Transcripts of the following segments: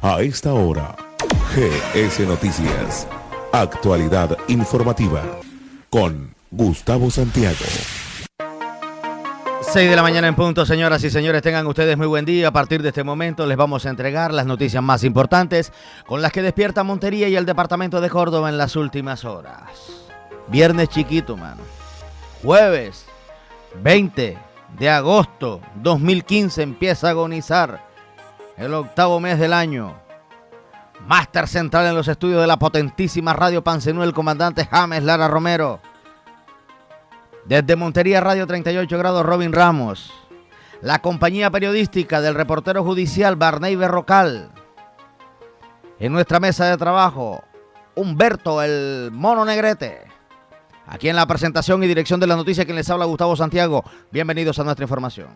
A esta hora, GS Noticias, actualidad informativa, con Gustavo Santiago. 6 de la mañana en punto, señoras y señores, tengan ustedes muy buen día. A partir de este momento les vamos a entregar las noticias más importantes con las que despierta Montería y el departamento de Córdoba en las últimas horas. Viernes chiquito, mano. Jueves 20 de agosto 2015 empieza a agonizar el octavo mes del año. Máster central en los estudios de la potentísima Radio Pancenú, el comandante James Lara Romero. Desde Montería Radio 38 grados, Robin Ramos. La compañía periodística del reportero judicial Barney Berrocal. En nuestra mesa de trabajo, Humberto el Mono Negrete. Aquí en la presentación y dirección de la noticia, quien les habla, Gustavo Santiago. Bienvenidos a nuestra información.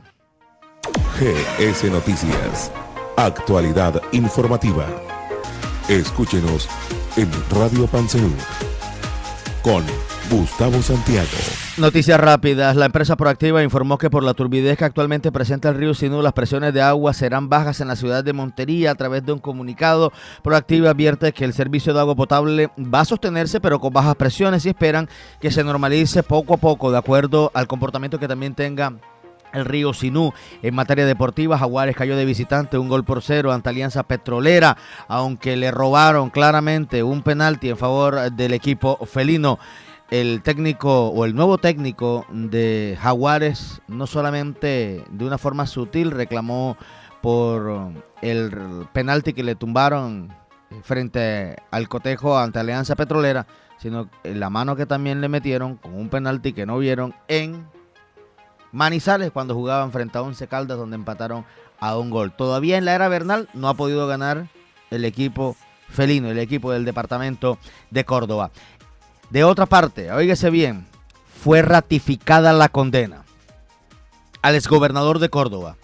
GS Noticias, actualidad informativa. Escúchenos en Radio Pancenú con Gustavo Santiago. Noticias rápidas. La empresa Proactiva informó que por la turbidez que actualmente presenta el río Sinú, las presiones de agua serán bajas en la ciudad de Montería. A través de un comunicado, Proactiva advierte que el servicio de agua potable va a sostenerse, pero con bajas presiones, y esperan que se normalice poco a poco, de acuerdo al comportamiento que también tenga el río Sinú. En materia deportiva, Jaguares cayó de visitante 1-0 ante Alianza Petrolera, aunque le robaron claramente un penalti en favor del equipo felino. El técnico o el nuevo técnico de Jaguares, no solamente de una forma sutil reclamó por el penalti que le tumbaron frente al cotejo ante Alianza Petrolera, sino la mano que también le metieron con un penalti que no vieron en Manizales cuando jugaban frente a Once Caldas, donde empataron a un gol. Todavía en la era Bernal no ha podido ganar el equipo felino, el equipo del departamento de Córdoba. De otra parte, óigase bien, fue ratificada la condena al exgobernador de Córdoba,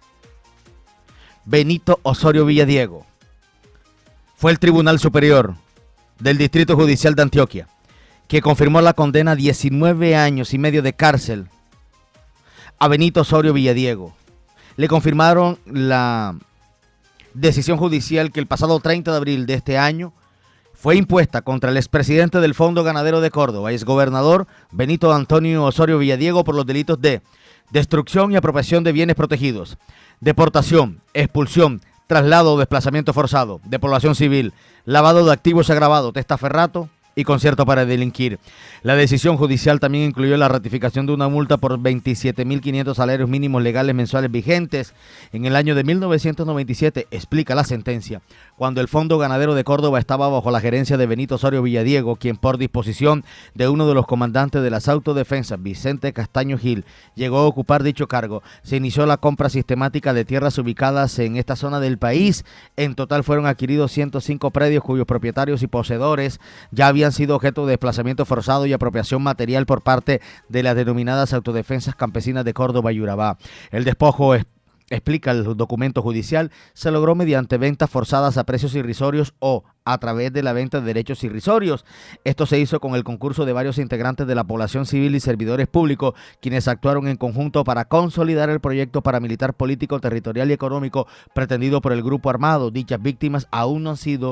Benito Osorio Villadiego. Fue el Tribunal Superior del Distrito Judicial de Antioquia que confirmó la condena a 19 años y medio de cárcel a Benito Osorio Villadiego. Le confirmaron la decisión judicial que el pasado 30 de abril de este año fue impuesta contra el expresidente del Fondo Ganadero de Córdoba y exgobernador Benito Antonio Osorio Villadiego por los delitos de destrucción y apropiación de bienes protegidos, deportación, expulsión, traslado o desplazamiento forzado de población civil, lavado de activos agravado, testaferrato y concierto para delinquir. La decisión judicial también incluyó la ratificación de una multa por 27.500 salarios mínimos legales mensuales vigentes en el año de 1997, explica la sentencia, cuando el Fondo Ganadero de Córdoba estaba bajo la gerencia de Benito Osorio Villadiego, quien por disposición de uno de los comandantes de las autodefensas, Vicente Castaño Gil, llegó a ocupar dicho cargo. Se inició la compra sistemática de tierras ubicadas en esta zona del país. En total fueron adquiridos 105 predios cuyos propietarios y poseedores ya habían sido objeto de desplazamiento forzado y apropiación material por parte de las denominadas autodefensas campesinas de Córdoba y Urabá. El despojo, explica el documento judicial, se logró mediante ventas forzadas a precios irrisorios o a través de la venta de derechos irrisorios. Esto se hizo con el concurso de varios integrantes de la población civil y servidores públicos, quienes actuaron en conjunto para consolidar el proyecto paramilitar político, territorial y económico pretendido por el grupo armado. Dichas víctimas aún no han sido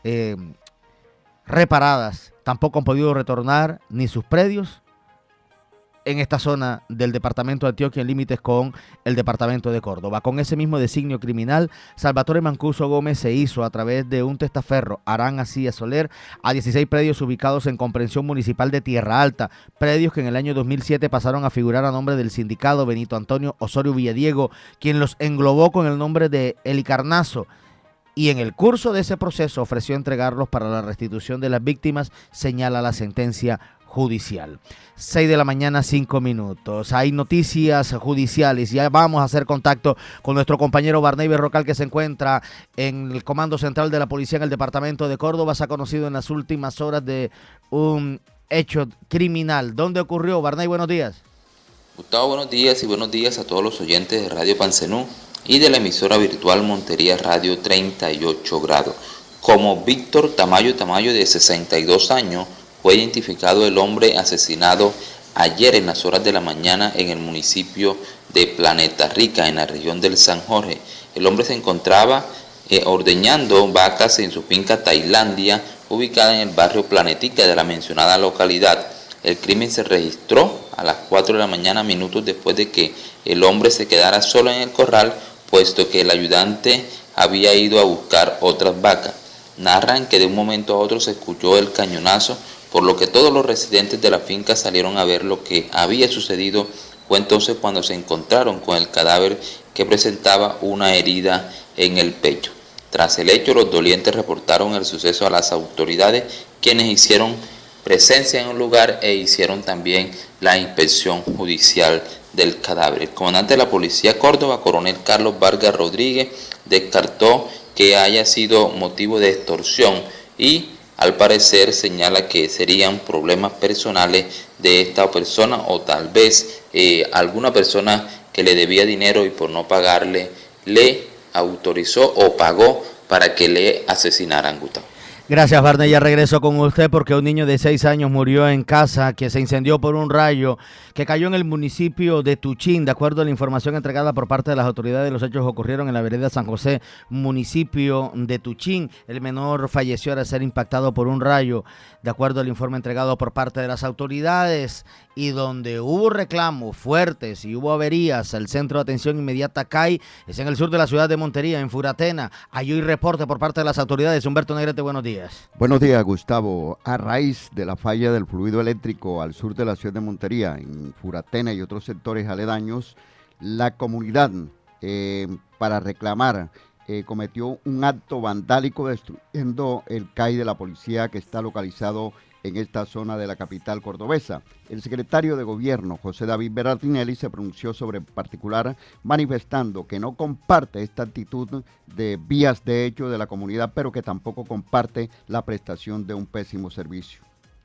reparadas, tampoco han podido retornar ni sus predios en esta zona del departamento de Antioquia, en límites con el departamento de Córdoba. Con ese mismo designio criminal, Salvatore Mancuso Gómez se hizo a través de un testaferro, Arán Asía Soler, a 16 predios ubicados en comprensión municipal de Tierra Alta, predios que en el año 2007 pasaron a figurar a nombre del sindicado Benito Antonio Osorio Villadiego, quien los englobó con el nombre de Helicarnazo, y en el curso de ese proceso ofreció entregarlos para la restitución de las víctimas, señala la sentencia judicial. 6 de la mañana, 5 minutos. Hay noticias judiciales. Ya vamos a hacer contacto con nuestro compañero Barney Berrocal, que se encuentra en el Comando Central de la Policía en el departamento de Córdoba. Se ha conocido en las últimas horas de un hecho criminal. ¿Dónde ocurrió? Barney, buenos días. Gustavo, buenos días y buenos días a todos los oyentes de Radio Pancenú y de la emisora virtual Montería Radio 38 grados. Como Víctor Tamayo, de 62 años, fue identificado el hombre asesinado ayer en las horas de la mañana en el municipio de Planeta Rica, en la región del San Jorge. El hombre se encontraba ordeñando vacas en su finca Tailandia, ubicada en el barrio Planetica de la mencionada localidad. El crimen se registró a las 4 de la mañana, minutos después de que el hombre se quedara solo en el corral, puesto que el ayudante había ido a buscar otras vacas. Narran que de un momento a otro se escuchó el cañonazo, por lo que todos los residentes de la finca salieron a ver lo que había sucedido. Fue entonces cuando se encontraron con el cadáver, que presentaba una herida en el pecho. Tras el hecho, los dolientes reportaron el suceso a las autoridades, quienes hicieron presencia en el lugar e hicieron también la inspección judicial del cadáver. El comandante de la Policía Córdoba, coronel Carlos Vargas Rodríguez, descartó que haya sido motivo de extorsión y al parecer señala que serían problemas personales de esta persona, o tal vez alguna persona que le debía dinero y por no pagarle le autorizó o pagó para que le asesinaran, Gustavo. Gracias, Barney. Ya regreso con usted porque un niño de 6 años murió en casa que se incendió por un rayo que cayó en el municipio de Tuchín. De acuerdo a la información entregada por parte de las autoridades, los hechos ocurrieron en la vereda San José, municipio de Tuchín. El menor falleció al ser impactado por un rayo, de acuerdo al informe entregado por parte de las autoridades. Y donde hubo reclamos fuertes y hubo averías, el centro de atención inmediata CAI es en el sur de la ciudad de Montería, en Furatena. Hay hoy reporte por parte de las autoridades. Humberto Negrete, buenos días. Buenos días, Gustavo. A raíz de la falla del fluido eléctrico al sur de la ciudad de Montería, en Furatena y otros sectores aledaños, la comunidad, para reclamar, cometió un acto vandálico destruyendo el CAI de la policía que está localizado en esta zona de la capital cordobesa. El secretario de Gobierno, José David Berardinelli, se pronunció sobre el particular, manifestando que no comparte esta actitud de vías de hecho de la comunidad, pero que tampoco comparte la prestación de un pésimo servicio.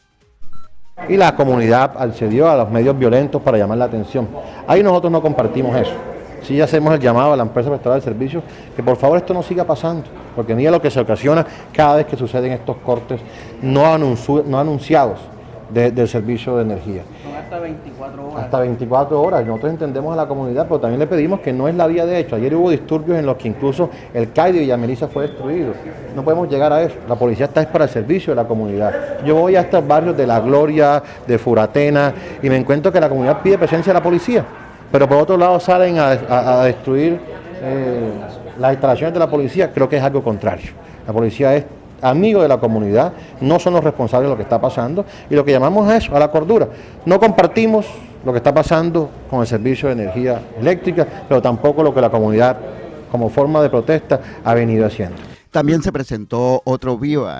Y la comunidad accedió a los medios violentos para llamar la atención. Ahí nosotros no compartimos eso. Sí hacemos el llamado a la empresa prestadora de servicios que por favor esto no siga pasando, porque mira lo que se ocasiona cada vez que suceden estos cortes no anunciados del servicio de energía. Son hasta 24 horas. Hasta 24 horas. Nosotros entendemos a la comunidad, pero también le pedimos que no es la vía de hecho. Ayer hubo disturbios en los que incluso el CAI de Villa Melissa fue destruido. No podemos llegar a eso. La policía está para el servicio de la comunidad. Yo voy a estos barrios de La Gloria, de Furatena, y me encuentro que la comunidad pide presencia de la policía. Pero por otro lado salen a destruir las instalaciones de la policía. Creo que es algo contrario. La policía es amigo de la comunidad, no son los responsables de lo que está pasando, y lo que llamamos a eso, a la cordura. No compartimos lo que está pasando con el servicio de energía eléctrica, pero tampoco lo que la comunidad, como forma de protesta, ha venido haciendo. También se presentó otro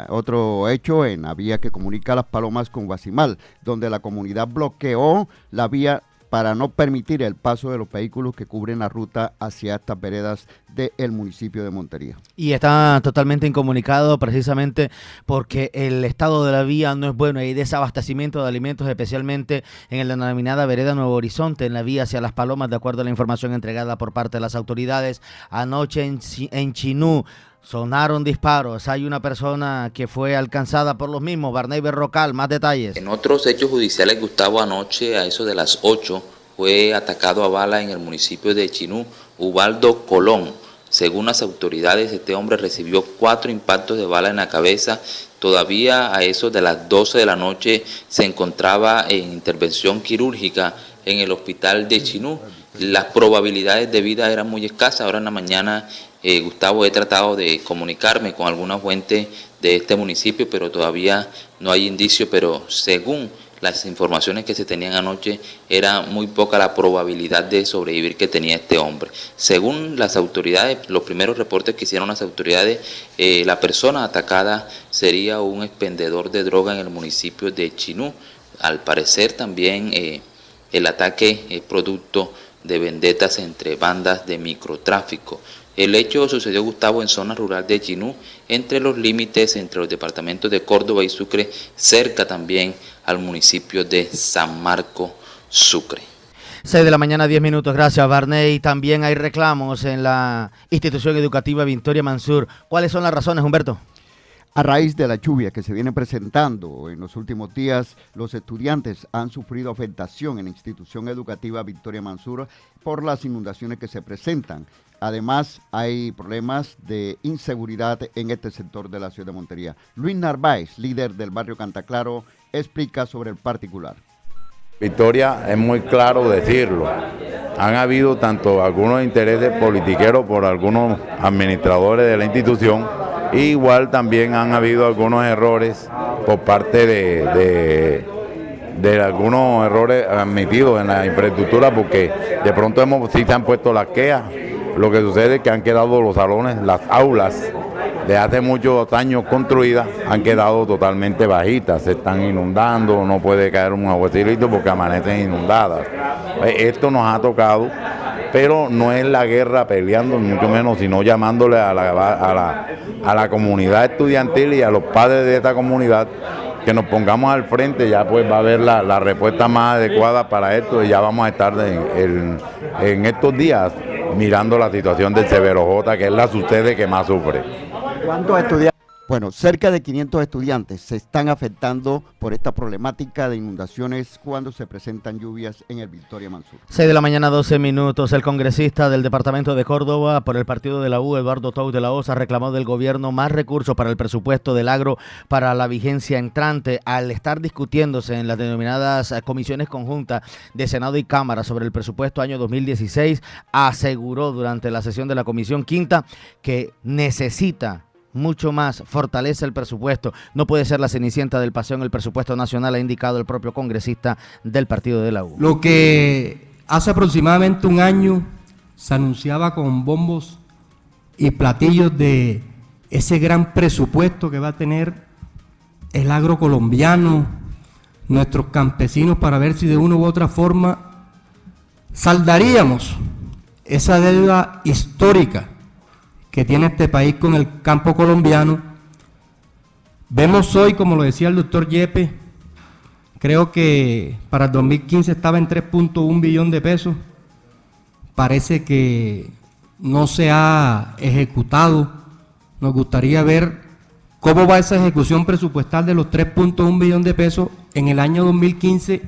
hecho en la vía que comunica Las Palomas con Guasimal, donde la comunidad bloqueó la vía para no permitir el paso de los vehículos que cubren la ruta hacia estas veredas del municipio de Montería. Y está totalmente incomunicado precisamente porque el estado de la vía no es bueno. Hay desabastecimiento de alimentos, especialmente en la denominada vereda Nuevo Horizonte, en la vía hacia Las Palomas, de acuerdo a la información entregada por parte de las autoridades. Anoche en Chinú sonaron disparos. Hay una persona que fue alcanzada por los mismos. Barney Berrocal, más detalles. En otros hechos judiciales, Gustavo, anoche a eso de las 8 fue atacado a bala en el municipio de Chinú Ubaldo Colón. Según las autoridades, este hombre recibió 4 impactos de bala en la cabeza. Todavía a eso de las 12 de la noche se encontraba en intervención quirúrgica en el hospital de Chinú. Las probabilidades de vida eran muy escasas. Ahora en la mañana, Gustavo, he tratado de comunicarme con alguna fuente de este municipio, pero todavía no hay indicio, pero según las informaciones que se tenían anoche, era muy poca la probabilidad de sobrevivir que tenía este hombre. Según las autoridades, los primeros reportes que hicieron las autoridades, la persona atacada sería un expendedor de droga en el municipio de Chinú. Al parecer también el ataque es producto de vendetas entre bandas de microtráfico. El hecho sucedió, Gustavo, en zona rural de Chinú, entre los límites entre los departamentos de Córdoba y Sucre, cerca también al municipio de San Marcos, Sucre. 6 de la mañana, 10 minutos. Gracias, Barney. También hay reclamos en la institución educativa Victoria Mansur. ¿Cuáles son las razones, Humberto? A raíz de la lluvia que se viene presentando en los últimos días, los estudiantes han sufrido afectación en la institución educativa Victoria Mansur por las inundaciones que se presentan. además hay problemas de inseguridad en este sector de la ciudad de Montería. Luis Narváez, líder del barrio Cantaclaro, explica sobre el particular. Victoria, es muy claro decirlo. Han habido tanto algunos intereses politiqueros por algunos administradores de la institución, e igual también han habido algunos errores por parte de algunos errores admitidos en la infraestructura, porque de pronto sí se han puesto las quejas. Lo que sucede es que han quedado los salones, las aulas de hace muchos años construidas, han quedado totalmente bajitas, se están inundando, no puede caer un aguacilito porque amanecen inundadas. Esto nos ha tocado, pero no es la guerra peleando, ni mucho menos, sino llamándole a la comunidad estudiantil y a los padres de esta comunidad que nos pongamos al frente. Ya pues va a haber la respuesta más adecuada para esto, y ya vamos a estar en estos días mirando la situación del Severo J, que es la sede que más sufre. ¿Cuántos estudiantes? Bueno, cerca de 500 estudiantes se están afectando por esta problemática de inundaciones cuando se presentan lluvias en el Victoria Mansur. 6 de la mañana, 12 minutos. El congresista del departamento de Córdoba por el partido de la U, Eduardo Tous de la Osa, reclamó del gobierno más recursos para el presupuesto del agro para la vigencia entrante, al estar discutiéndose en las denominadas comisiones conjuntas de Senado y Cámara sobre el presupuesto año 2016. Aseguró durante la sesión de la Comisión Quinta que necesita mucho más, fortalece el presupuesto. No puede ser la cenicienta del paseo en el presupuesto nacional, ha indicado el propio congresista del partido de la U. Lo que hace aproximadamente un año se anunciaba con bombos y platillos de ese gran presupuesto que va a tener el agro colombiano, nuestros campesinos, para ver si de una u otra forma saldaríamos esa deuda histórica que tiene este país con el campo colombiano. Vemos hoy, como lo decía el doctor Yepes, creo que para el 2015 estaba en 3.1 billón de pesos. Parece que no se ha ejecutado. Nos gustaría ver cómo va esa ejecución presupuestal de los 3.1 billón de pesos en el año 2015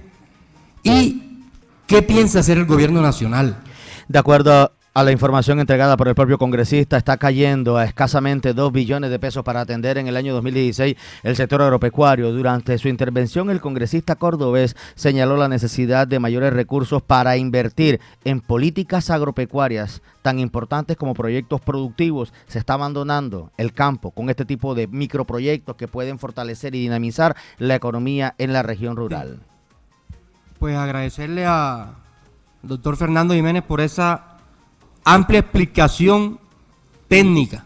y qué piensa hacer el gobierno nacional. De acuerdo a la información entregada por el propio congresista, está cayendo a escasamente 2 billones de pesos para atender en el año 2016 el sector agropecuario. Durante su intervención, el congresista cordobés señaló la necesidad de mayores recursos para invertir en políticas agropecuarias tan importantes como proyectos productivos. Se está abandonando el campo con este tipo de microproyectos que pueden fortalecer y dinamizar la economía en la región rural. Pues agradecerle al doctor Fernando Jiménez por esa amplia explicación técnica,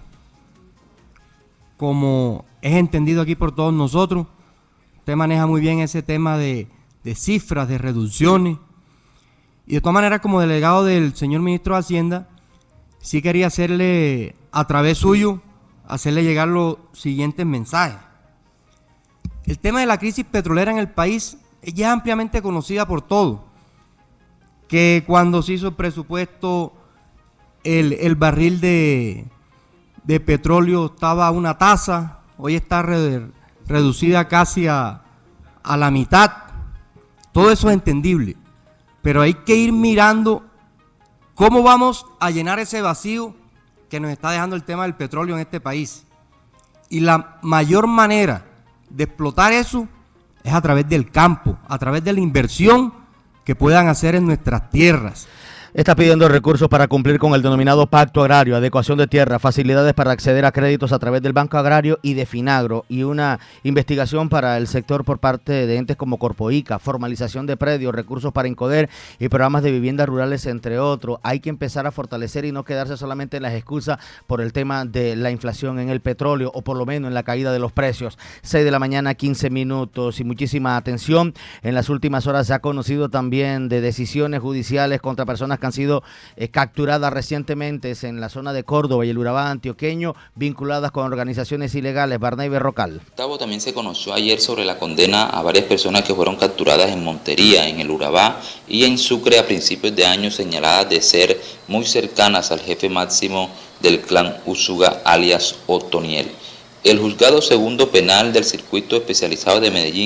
como es entendido aquí por todos nosotros. Usted maneja muy bien ese tema de cifras, de reducciones, y de todas maneras, como delegado del señor ministro de Hacienda, sí quería hacerle, a través suyo, hacerle llegar los siguientes mensajes. El tema de la crisis petrolera en el país es ya ampliamente conocida por todos, que cuando se hizo el presupuesto, el barril de petróleo estaba a una tasa, hoy está reducida casi a la mitad. Todo eso es entendible, pero hay que ir mirando cómo vamos a llenar ese vacío que nos está dejando el tema del petróleo en este país. Y la mayor manera de explotar eso es a través del campo, a través de la inversión que puedan hacer en nuestras tierras. Está pidiendo recursos para cumplir con el denominado pacto agrario, adecuación de tierra, facilidades para acceder a créditos a través del Banco Agrario y de Finagro, y una investigación para el sector por parte de entes como Corpoica, formalización de predios, recursos para Incoder y programas de viviendas rurales, entre otros. Hay que empezar a fortalecer y no quedarse solamente en las excusas por el tema de la inflación en el petróleo, o por lo menos en la caída de los precios. 6 de la mañana, 15 minutos, y muchísima atención. En las últimas horas se ha conocido también de decisiones judiciales contra personas que han sido capturadas recientemente en la zona de Córdoba y el Urabá antioqueño, vinculadas con organizaciones ilegales. Barney Berrocal. Gustavo, también se conoció ayer sobre la condena a varias personas que fueron capturadas en Montería, en el Urabá y en Sucre a principios de año, señaladas de ser muy cercanas al jefe máximo del clan Usuga, alias Otoniel. El juzgado segundo penal del circuito especializado de Medellín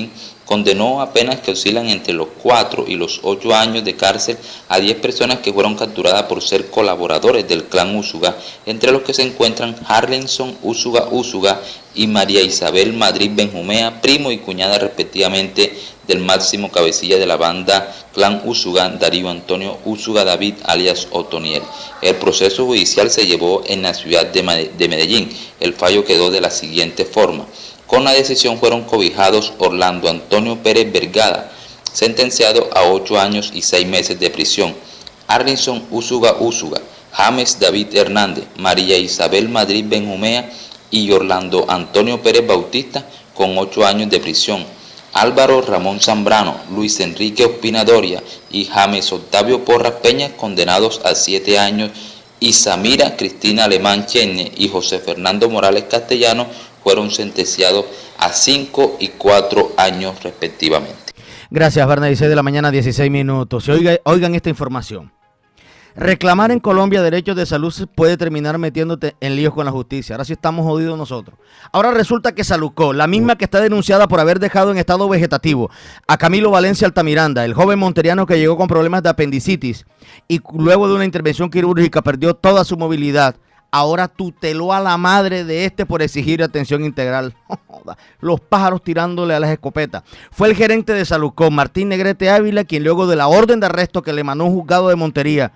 condenó a penas que oscilan entre los 4 y los 8 años de cárcel a 10 personas que fueron capturadas por ser colaboradores del clan Úsuga, entre los que se encuentran Harlinson Úsuga y María Isabel Madrid Benjumea, primo y cuñada respectivamente del máximo cabecilla de la banda Clan Úsuga, Darío Antonio Úsuga David alias Otoniel. El proceso judicial se llevó en la ciudad de Medellín. El fallo quedó de la siguiente forma. Con la decisión fueron cobijados Orlando Antonio Pérez Vergada, sentenciado a 8 años y 6 meses de prisión, Harlinson Úsuga, James David Hernández, María Isabel Madrid Benjumea y Orlando Antonio Pérez Bautista con 8 años de prisión, Álvaro Ramón Zambrano, Luis Enrique Ospina Doria y James Octavio Porras Peña condenados a 7 años, y Samira Cristina Alemán Chenne y José Fernando Morales Castellano fueron sentenciados a 5 y 4 años respectivamente. Gracias, Barney. 16 de la mañana, 16 minutos. Oigan esta información. Reclamar en Colombia derechos de salud puede terminar metiéndote en líos con la justicia. Ahora sí estamos jodidos nosotros. Ahora resulta que Salucó, la misma que está denunciada por haber dejado en estado vegetativo a Camilo Valencia Altamiranda, el joven monteriano que llegó con problemas de apendicitis y luego de una intervención quirúrgica perdió toda su movilidad, ahora tuteló a la madre de este por exigir atención integral. Los pájaros tirándole a las escopetas. Fue el gerente de Salucó, Martín Negrete Ávila, quien luego de la orden de arresto que le emanó un juzgado de Montería,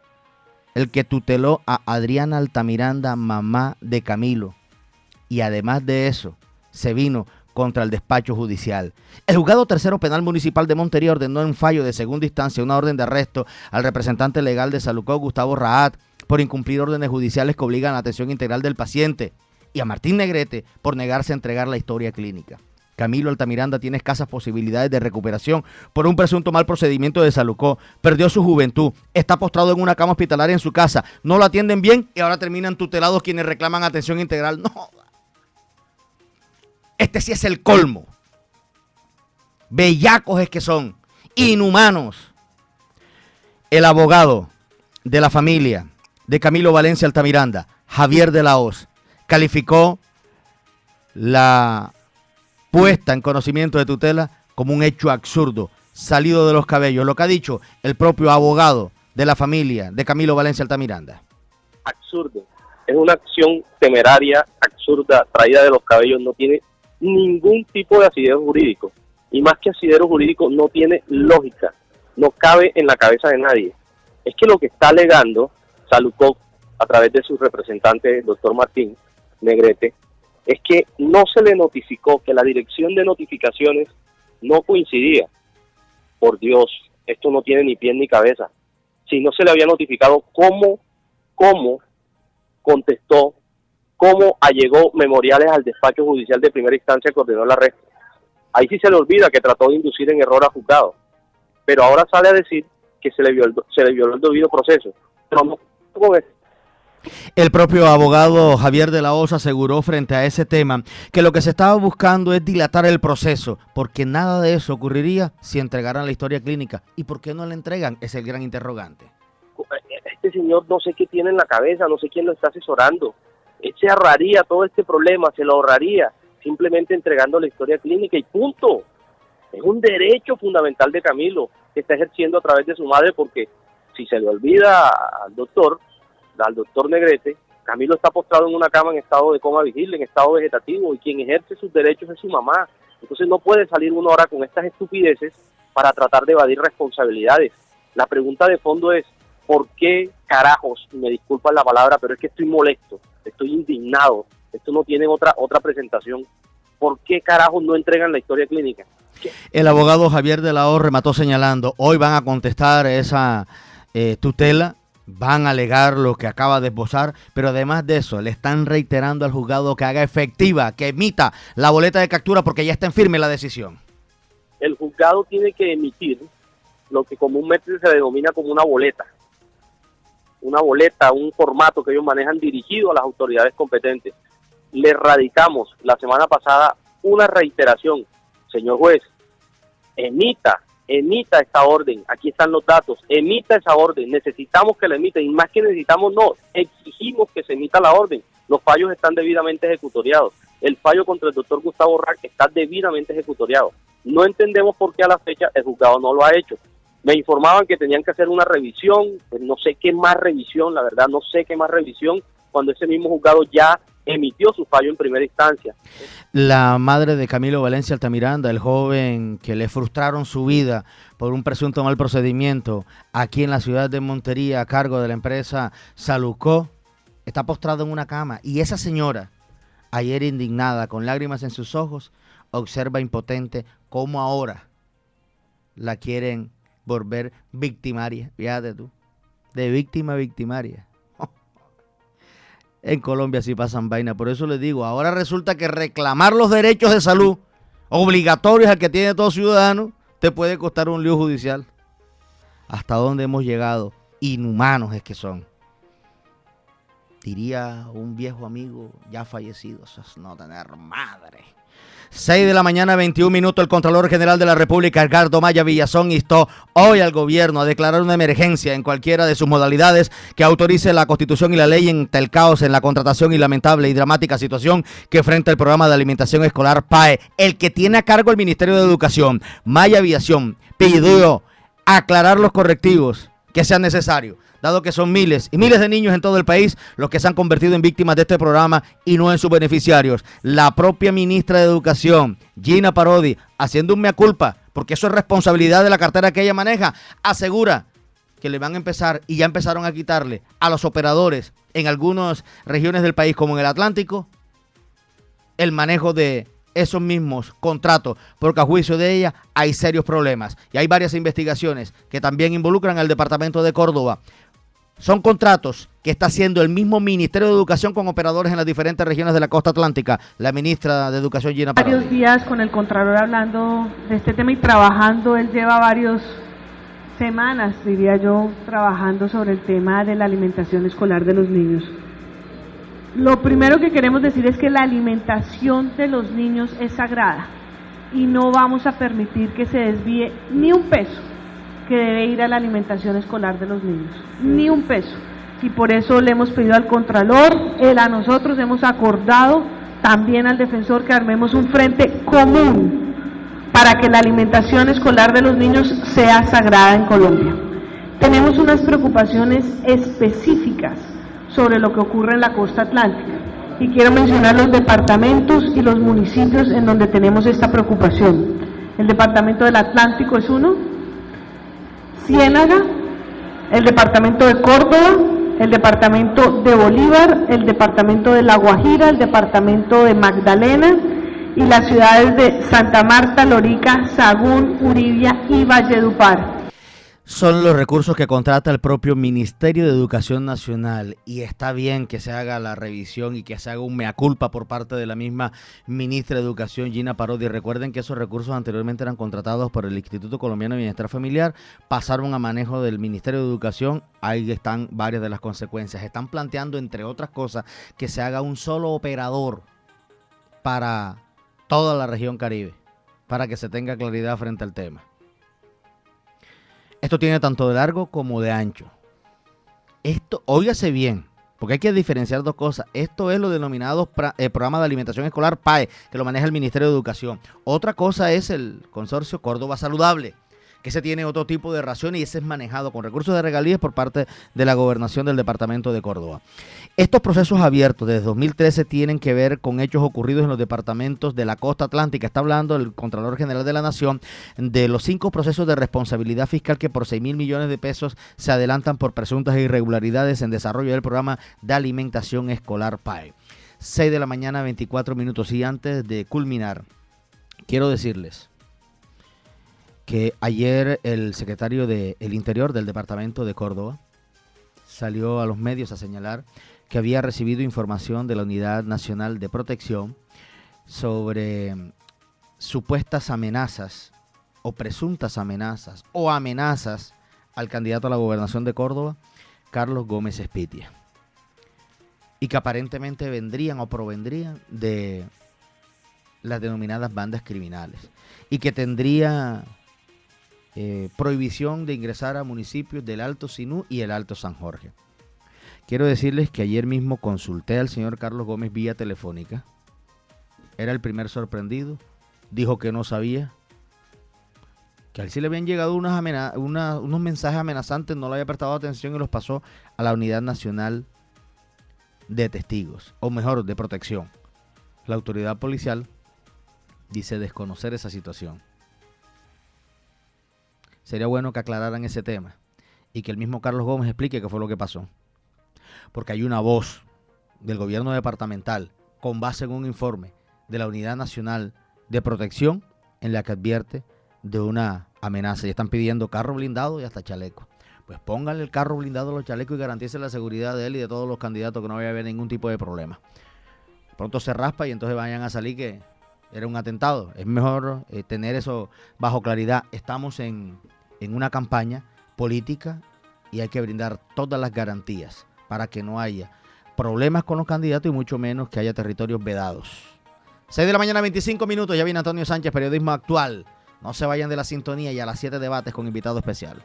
el que tuteló a Adriana Altamiranda, mamá de Camilo. Y además de eso, se vino contra el despacho judicial. El juzgado tercero penal municipal de Montería ordenó en fallo de segunda instancia una orden de arresto al representante legal de Salucó, Gustavo Rahat, por incumplir órdenes judiciales que obligan a la atención integral del paciente, y a Martín Negrete por negarse a entregar la historia clínica. Camilo Altamiranda tiene escasas posibilidades de recuperación por un presunto mal procedimiento de Salucó. Perdió su juventud, está postrado en una cama hospitalaria en su casa, no lo atienden bien y ahora terminan tutelados quienes reclaman atención integral. No, este sí es el colmo. Bellacos es que son, inhumanos. El abogado de la familia de Camilo Valencia Altamiranda, Javier de la Hoz, calificó la puesta en conocimiento de tutela como un hecho absurdo, salido de los cabellos, lo que ha dicho el propio abogado de la familia de Camilo Valencia Altamiranda. Absurdo, es una acción temeraria, absurda, traída de los cabellos, no tiene ningún tipo de asidero jurídico, y más que asidero jurídico no tiene lógica, no cabe en la cabeza de nadie. Es que lo que está alegando Salucó a través de su representante, el doctor Martín Negrete, es que no se le notificó, que la dirección de notificaciones no coincidía. Por Dios, esto no tiene ni pie ni cabeza. Si no se le había notificado, ¿cómo contestó, cómo allegó memoriales al despacho judicial de primera instancia que ordenó el arresto? Ahí sí se le olvida que trató de inducir en error a juzgado, pero ahora sale a decir que se le violó el debido proceso. Pero no con eso. El propio abogado Javier de la Hoz aseguró frente a ese tema que lo que se estaba buscando es dilatar el proceso, porque nada de eso ocurriría si entregaran la historia clínica. ¿Y por qué no la entregan? Es el gran interrogante. Este señor no sé qué tiene en la cabeza, no sé quién lo está asesorando. Se ahorraría todo este problema, se lo ahorraría simplemente entregando la historia clínica y punto. Es un derecho fundamental de Camilo que está ejerciendo a través de su madre, porque si se le olvida al doctor Negrete, Camilo está postrado en una cama en estado de coma vigil, en estado vegetativo, y quien ejerce sus derechos es su mamá. Entonces no puede salir uno ahora con estas estupideces para tratar de evadir responsabilidades. La pregunta de fondo es, ¿por qué carajos, me disculpan la palabra, pero es que estoy molesto, estoy indignado, esto no tiene otra presentación? ¿Por qué carajos no entregan la historia clínica? ¿Qué? El abogado Javier de la Hoz remató señalando, hoy van a contestar esa tutela, van a alegar lo que acaba de esbozar, pero además de eso, le están reiterando al juzgado que haga efectiva, que emita la boleta de captura porque ya está en firme la decisión. El juzgado tiene que emitir lo que comúnmente se denomina como una boleta, un formato que ellos manejan dirigido a las autoridades competentes. Le radicamos la semana pasada una reiteración, señor juez, emita esta orden, aquí están los datos, emita esa orden, necesitamos que la emita, y más que necesitamos, no, exigimos que se emita la orden. Los fallos están debidamente ejecutoriados, el fallo contra el doctor Gustavo Rahat está debidamente ejecutoriado, No entendemos por qué a la fecha el juzgado no lo ha hecho. Me informaban que tenían que hacer una revisión, pues no sé qué más revisión, la verdad no sé qué más revisión, cuando ese mismo juzgado ya emitió su fallo en primera instancia. La madre de Camilo Valencia Altamiranda, el joven que le frustraron su vida por un presunto mal procedimiento aquí en la ciudad de Montería a cargo de la empresa Salucó, está postrado en una cama, y esa señora, ayer indignada, con lágrimas en sus ojos, observa impotente cómo ahora la quieren volver victimaria, fíjate tú, de víctima a victimaria. En Colombia sí pasan vainas, por eso les digo, ahora resulta que reclamar los derechos de salud obligatorios al que tiene todo ciudadano te puede costar un lío judicial. ¿Hasta dónde hemos llegado? Inhumanos es que son. Diría un viejo amigo ya fallecido, eso es no tener madre. 6 de la mañana, 21 minutos, el Contralor General de la República, Edgardo Maya Villazón, instó hoy al gobierno a declarar una emergencia en cualquiera de sus modalidades que autorice la Constitución y la ley ante el caos en la contratación y lamentable y dramática situación que enfrenta el programa de alimentación escolar PAE, el que tiene a cargo el Ministerio de Educación. Maya Villazón pidió aclarar los correctivos que sean necesarios, dado que son miles y miles de niños en todo el país los que se han convertido en víctimas de este programa y no en sus beneficiarios. La propia ministra de Educación, Gina Parodi, haciendo un mea culpa, porque eso es responsabilidad de la cartera que ella maneja, asegura que le van a empezar, y ya empezaron a quitarle a los operadores en algunas regiones del país, como en el Atlántico, el manejo de esos mismos contratos, porque a juicio de ella hay serios problemas. Y hay varias investigaciones que también involucran al departamento de Córdoba. Son contratos que está haciendo el mismo Ministerio de Educación con operadores en las diferentes regiones de la costa atlántica. La ministra de Educación, Gina Parodi. Varios días con el Contralor hablando de este tema y trabajando. Él lleva varias semanas, diría yo, trabajando sobre el tema de la alimentación escolar de los niños. Lo primero que queremos decir es que la alimentación de los niños es sagrada y no vamos a permitir que se desvíe ni un peso que debe ir a la alimentación escolar de los niños, ni un peso. Y por eso le hemos pedido al Contralor, él a nosotros hemos acordado también al defensor que armemos un frente común para que la alimentación escolar de los niños sea sagrada en Colombia. Tenemos unas preocupaciones específicas sobre lo que ocurre en la costa atlántica y quiero mencionar los departamentos y los municipios en donde tenemos esta preocupación. El departamento del Atlántico es uno, Ciénaga, el departamento de Córdoba, el departamento de Bolívar, el departamento de La Guajira, el departamento de Magdalena y las ciudades de Santa Marta, Lorica, Sagún, Uribia y Valledupar. Son los recursos que contrata el propio Ministerio de Educación Nacional, y está bien que se haga la revisión y que se haga un mea culpa por parte de la misma ministra de Educación, Gina Parodi. Recuerden que esos recursos anteriormente eran contratados por el Instituto Colombiano de Bienestar Familiar, pasaron a manejo del Ministerio de Educación. Ahí están varias de las consecuencias. Están planteando, entre otras cosas, que se haga un solo operador para toda la región Caribe, para que se tenga claridad frente al tema. Esto tiene tanto de largo como de ancho. Esto, óigase bien, porque hay que diferenciar dos cosas. Esto es lo denominado Programa de Alimentación Escolar PAE, que lo maneja el Ministerio de Educación. Otra cosa es el Consorcio Córdoba Saludable, que ese tiene otro tipo de raciones y ese es manejado con recursos de regalías por parte de la Gobernación del Departamento de Córdoba. Estos procesos abiertos desde 2013 tienen que ver con hechos ocurridos en los departamentos de la costa atlántica. Está hablando el Contralor General de la Nación de los 5 procesos de responsabilidad fiscal que por 6.000 millones de pesos se adelantan por presuntas irregularidades en desarrollo del programa de alimentación escolar PAE. 6 de la mañana, 24 minutos. Y antes de culminar, quiero decirles que ayer el secretario del Interior del Departamento de Córdoba salió a los medios a señalar que había recibido información de la Unidad Nacional de Protección sobre supuestas amenazas o presuntas amenazas o amenazas al candidato a la gobernación de Córdoba, Carlos Gómez Espitia, y que aparentemente vendrían o provendrían de las denominadas bandas criminales y que tendría prohibición de ingresar a municipios del Alto Sinú y el Alto San Jorge. Quiero decirles que ayer mismo consulté al señor Carlos Gómez vía telefónica. Era el primer sorprendido, dijo que no sabía, Que a él sí le habían llegado unos mensajes amenazantes, no le había prestado atención y los pasó a la Unidad Nacional de Testigos, o mejor, de Protección. La autoridad policial dice desconocer esa situación. Sería bueno que aclararan ese tema y que el mismo Carlos Gómez explique qué fue lo que pasó. Porque hay una voz del gobierno departamental con base en un informe de la Unidad Nacional de Protección en la que advierte de una amenaza y están pidiendo carro blindado y hasta chaleco. Pues pónganle el carro blindado a los chalecos y garanticen la seguridad de él y de todos los candidatos, que no vaya a haber ningún tipo de problema. Pronto se raspa y entonces vayan a salir que era un atentado. Es mejor tener eso bajo claridad. Estamos en una campaña política y hay que brindar todas las garantías para que no haya problemas con los candidatos y mucho menos que haya territorios vedados. 6 de la mañana, 25 minutos. Ya viene Antonio Sánchez, Periodismo Actual. No se vayan de la sintonía y a las 7 debates con invitado especial.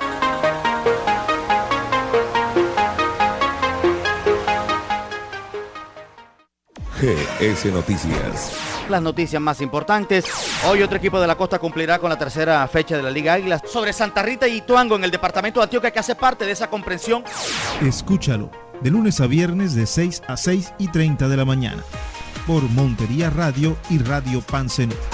GS Noticias. Las noticias más importantes. Hoy otro equipo de la costa cumplirá con la tercera fecha de la Liga Águilas sobre Santa Rita y Ituango en el departamento de Antioquia, que hace parte de esa comprensión. Escúchalo de lunes a viernes de 6 a 6:30 de la mañana por Montería Radio y Radio Pancenú.